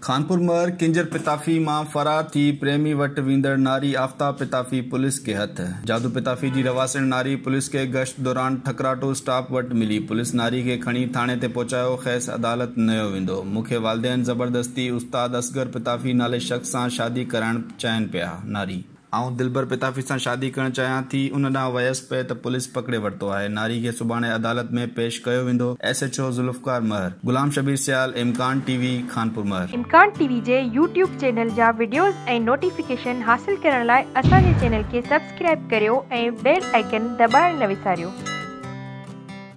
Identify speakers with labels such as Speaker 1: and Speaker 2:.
Speaker 1: खानपुर मर किंजर पिताफी मां फरार थी प्रेमी वट वींदड़ नारी आफ्ताब पिताफी पुलिस के हथ। जादू पिताफी जी रवासिण नारी पुलिस के गश्त दौरान ठकराटो स्टाफ वट मिली। पुलिस नारी के खणी थाने ते पहुंचायो, खेस अदालत नयो वेंदो। मूंखे वालदेन जबरदस्ती उस्ताद असगर पिताफी नाले शख्स सां शादी कराइण चाहिनि पिया। नारी आऊं दिलबर पिताफी सां शादी करण चाहियां थी, उन ॾांहुं वयसि पे त पुलिस पकड़े वरितो आहे। नारी खे सुभाणे अदालत में पेश कयो वेंदो। SHO ज़ुल्फ़कार महर। गुलाम शबीर सियाल, इम्कान TV, खानपुर महर।
Speaker 2: इम्कान TV जे YouTube चैनल जा वीडियोस ऐं नोटिफिकेशन हासिल करण लाइ असांजे चैनल खे सब्सक्राइब करियो ऐं बेल आइकन दॿाइण न विसारियो।